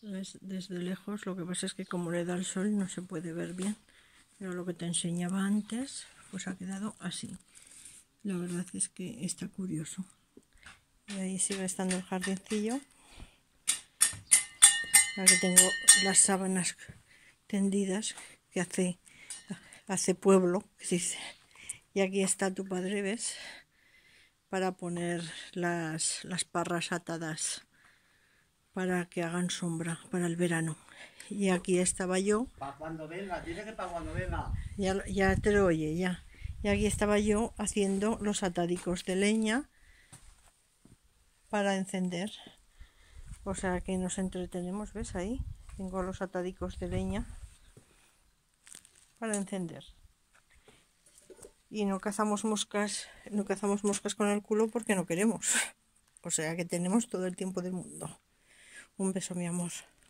Desde lejos, lo que pasa es que como le da el sol no se puede ver bien, pero lo que te enseñaba antes pues ha quedado así. La verdad es que está curioso. Y ahí sigue estando el jardincillo. Aquí tengo las sábanas tendidas que hace pueblo, que se dice. Y aquí está tu padre, ¿ves? Para poner las parras atadas para que hagan sombra para el verano. Y aquí estaba yo. Para cuando venga, dice que para cuando venga. Ya te lo oye, ya. Y aquí estaba yo haciendo los atadicos de leña para encender. O sea que nos entretenemos, ¿ves ahí? Tengo los atadicos de leña para encender. Y no cazamos moscas con el culo porque no queremos. O sea que tenemos todo el tiempo del mundo. Un beso, mi amor.